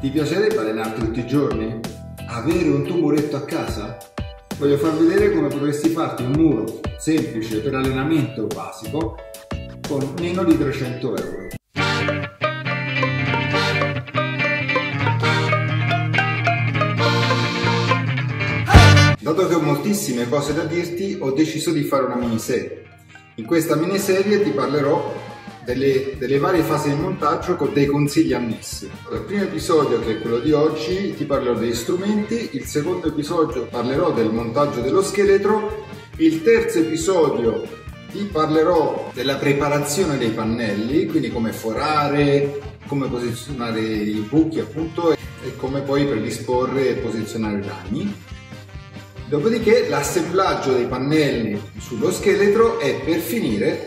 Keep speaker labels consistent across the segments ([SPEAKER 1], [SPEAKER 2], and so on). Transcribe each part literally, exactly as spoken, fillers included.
[SPEAKER 1] Ti piacerebbe allenarti tutti i giorni? Avere un tuo muretto a casa? Voglio far vedere come potresti farti un muro semplice per allenamento basico con meno di trecento euro. Dato che ho moltissime cose da dirti, ho deciso di fare una miniserie. In questa miniserie ti parlerò Delle, delle varie fasi di montaggio con dei consigli annessi. Il primo episodio, che è quello di oggi, ti parlerò degli strumenti. Il secondo episodio parlerò del montaggio dello scheletro. Il terzo episodio ti parlerò della preparazione dei pannelli, quindi come forare, come posizionare i buchi appunto e come poi predisporre e posizionare i ragni. Dopodiché l'assemblaggio dei pannelli sullo scheletro e per finire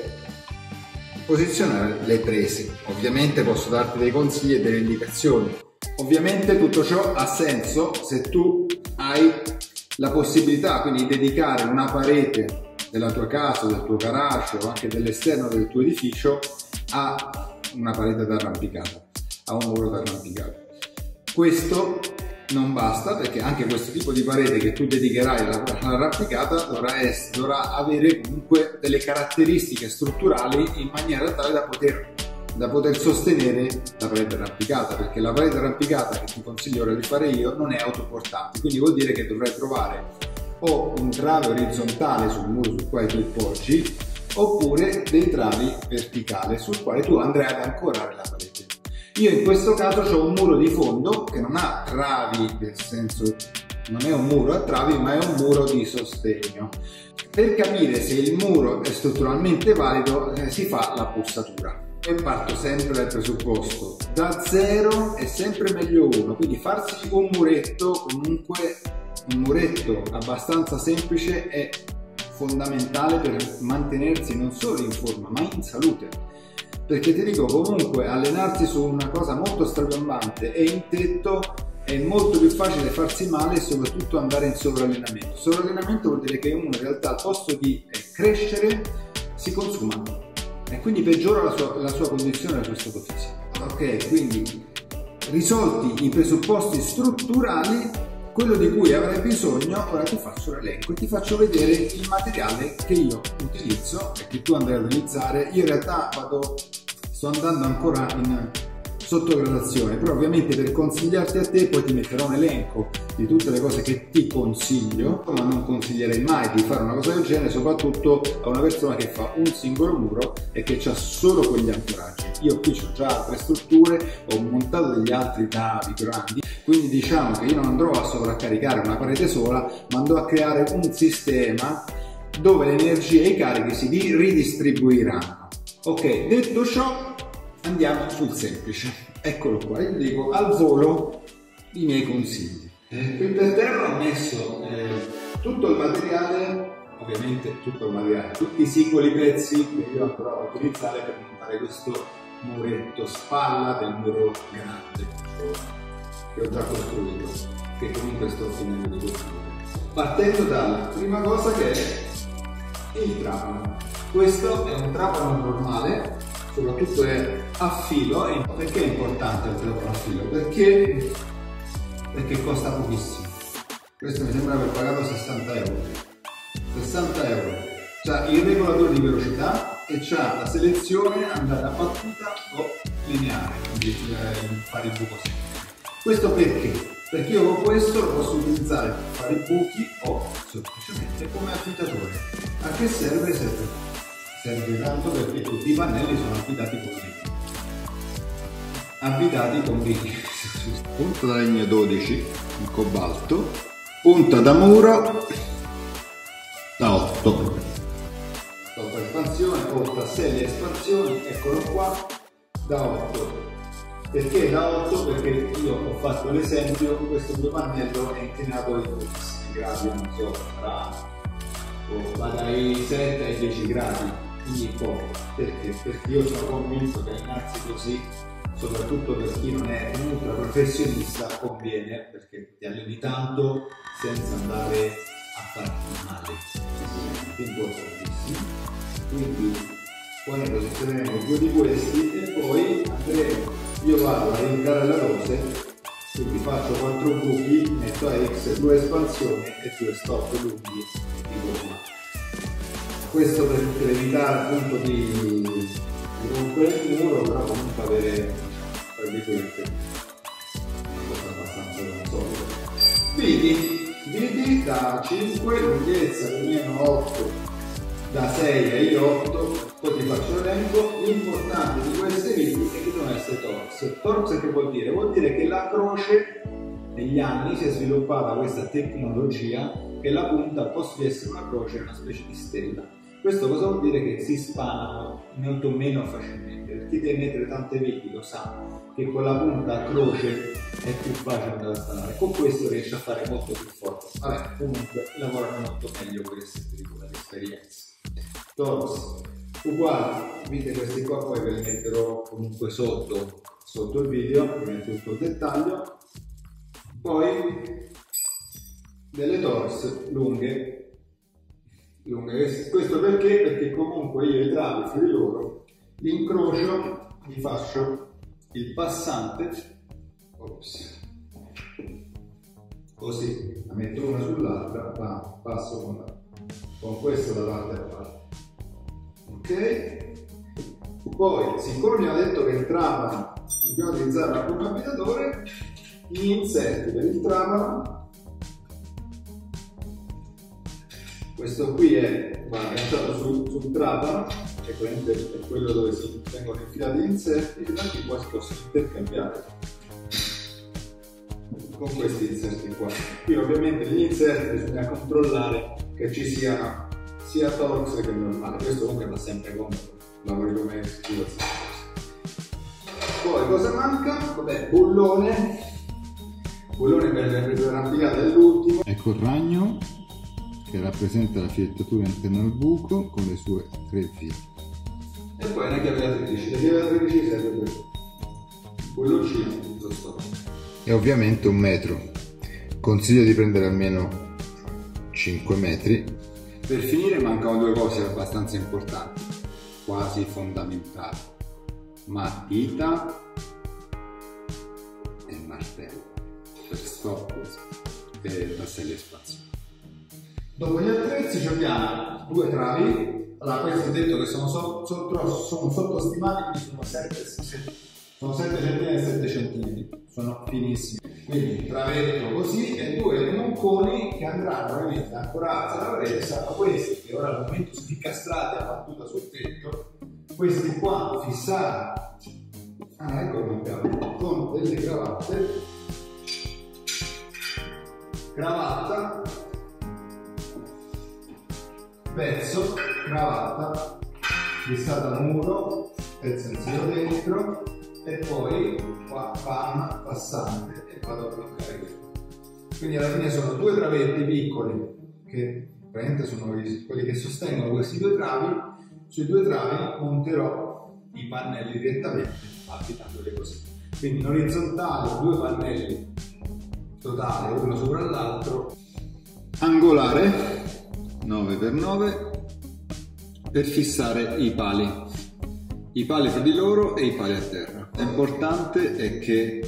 [SPEAKER 1] posizionare le prese. Ovviamente posso darti dei consigli e delle indicazioni. Ovviamente tutto ciò ha senso se tu hai la possibilità quindi di dedicare una parete della tua casa, del tuo garage o anche dell'esterno del tuo edificio a una parete d'arrampicata, a un muro d'arrampicata. Questo non basta, perché anche questo tipo di parete che tu dedicherai all'arrampicata dovrà, dovrà avere comunque delle caratteristiche strutturali in maniera tale da poter, da poter sostenere la parete arrampicata, perché la parete arrampicata che ti consiglio ora di fare io non è autoportante, quindi vuol dire che dovrai trovare o un trave orizzontale sul muro sul quale tu poggi oppure dei travi verticali sul quale tu andrai ad ancorare la parete. Io in questo caso ho un muro di fondo che non ha travi, nel senso non è un muro a travi, ma è un muro di sostegno. Per capire se il muro è strutturalmente valido eh, si fa la pussatura. E parto sempre dal presupposto, da zero è sempre meglio uno, quindi farsi un muretto, comunque un muretto abbastanza semplice è fondamentale per mantenersi non solo in forma ma in salute. Perché ti dico, comunque allenarsi su una cosa molto strapiomante e in tetto è molto più facile farsi male e soprattutto andare in sovrallenamento. Sovrallenamento vuol dire che uno in realtà al posto di crescere si consuma e quindi peggiora la sua, la sua condizione e il suo stato fisico. Ok, quindi risolti i presupposti strutturali, quello di cui avrai bisogno, ora ti faccio l'elenco e ti faccio vedere il materiale che io utilizzo e che tu andrai a utilizzare. Io in realtà vado, sto andando ancora in sottogradazione, però ovviamente per consigliarti a te poi ti metterò un elenco di tutte le cose che ti consiglio, ma non consiglierei mai di fare una cosa del genere, soprattutto a una persona che fa un singolo muro e che ha solo quegli ancoraggi. Io qui ho già altre strutture, ho montato degli altri travi grandi, quindi diciamo che io non andrò a sovraccaricare una parete sola, ma andrò a creare un sistema dove le energie e i carichi si ridistribuiranno. Ok, detto ciò, andiamo sul semplice. Eccolo qua, io dico al volo i miei consigli. Eh, qui per terra ho messo eh, tutto il materiale, ovviamente tutto il materiale, tutti i singoli pezzi che io andrò a utilizzare per montare questo muretto spalla del muro grande che ho già costruito, che comunque sto finendo di costruire. Partendo dalla prima cosa che è il trapano. Questo è un trapano normale, soprattutto è a filo. E perché è importante il trapano a filo? Perché, perché costa pochissimo. Questo mi sembra aver pagato sessanta euro. sessanta euro. C'ha il regolatore di velocità e c'ha la selezione andata battuta o lineare, quindi fare il buco sempre. Questo perché? Perché io con questo lo posso utilizzare per fare i buchi o semplicemente come affittatore. A che serve? Serve, serve tanto perché tutti i pannelli sono affitati con viti. Abitati con viti. Punta da legno dodici, in cobalto. Punta da muro da otto. Dopo espansione, o tasselli espansioni, eccolo qua, da otto. Perché da otto? Perché io ho fatto l'esempio, questo mio pannello è inclinato in pochissimi gradi, non so, tra oh, va dai sette ai dieci gradi, quindi poco. Perché? Perché io sono convinto che allenarsi così, soprattutto per chi non è un ultra professionista, conviene, perché ti alleni tanto senza andare a farti male. È importantissimo. Quindi poi ne posizioneremo due di questi e poi andremo, io vado a rientrare la rose faccio quattro buchi, metto X, due espansioni e due stop lunghi di gomma. Questo per, per evitare appunto di, di rompere il muro, però comunque avere, tra virgolette, una cosa abbastanza consolida. Viti, viti da cinque, lunghezza più o meno otto, da sei ai otto, poi ti faccio l'elenco. L'importante di queste viti è che devono essere torx. Torx che vuol dire? Vuol dire che la croce negli anni si è sviluppata questa tecnologia che la punta, al posto di essere una croce, è una specie di stella. Questo cosa vuol dire? Che si spanano molto meno facilmente. Per chi deve mettere tante viti lo sa che con la punta a croce è più facile da spanare. Con questo riesce a fare molto più forte. Vabbè, comunque lavorano molto meglio queste esperienze. Torx uguali, vedete questi qua, poi ve li metterò comunque sotto, sotto il video, vi metto tutto il dettaglio. Poi delle torx lunghe, lunghe, questo perché? Perché comunque io i travi fra di loro li incrocio, li faccio il passante, ops, così, la metto una sull'altra, ma passo con, la, con questo da parte a parte. Ok, poi siccome abbiamo detto che il trapano dobbiamo utilizzare un abitatore, gli inserti per il trapano, questo qui è va agganciato sul, sul trapano, che è quello dove si vengono infilati gli inserti, e da qui poi si possono intercambiare con questi inserti qua. Qui ovviamente gli inserti bisogna controllare che ci siano sia torx che normale, questo comunque va sempre comodo, lavori come scrivo. Poi cosa manca? Vabbè, bullone, bullone per l'arrampicata dell'ultimo. Ecco il ragno che rappresenta la filettatura interna al buco con le sue tre file. E poi una chiavellatrice, la chiavellatrice serve per il bulloncino, lo stop. E ovviamente un metro, consiglio di prendere almeno cinque metri. Per finire mancano due cose abbastanza importanti, quasi fondamentali: matita e martello per stop e tasselli espansione. Dopo gli attrezzi abbiamo due travi. Allora, questi ho detto che sono, so, sotto, sono sottostimati, quindi sono sette centimetri e sette centimetri, sono finissimi. Quindi travetto così e due monconi che andranno ovviamente ancorati alla parete. Saranno questi che ora al momento sono incastrati a battuta sul tetto, questi qua fissati, ah ecco con delle cravatte, cravatta, pezzo, cravatta, fissata al muro, pezzo inserito dentro, e poi qua panna, passante e vado a bloccare questo. Quindi alla fine sono due travetti piccoli che praticamente sono quelli che sostengono questi due travi. Sui due travi monterò i pannelli direttamente applicandoli così. Quindi in orizzontale due pannelli totali uno sopra l'altro. Angolare nove per nove per fissare i pali. I pali fra di loro e i pali a terra. L'importante è che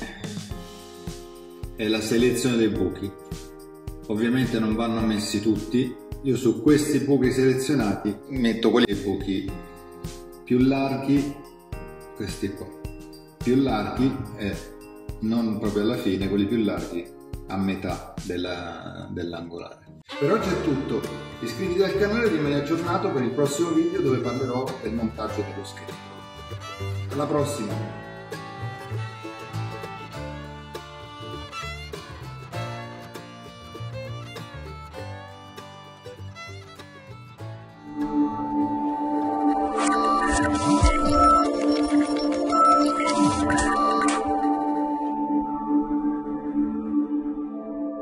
[SPEAKER 1] è la selezione dei buchi. Ovviamente non vanno messi tutti. Io su questi buchi selezionati metto quelli buchi più larghi, questi qua, più larghi e non proprio alla fine, quelli più larghi a metà dell'angolare. Per oggi è tutto. Iscriviti al canale e rimani aggiornato per il prossimo video dove parlerò del montaggio dello scheletro. Alla prossima!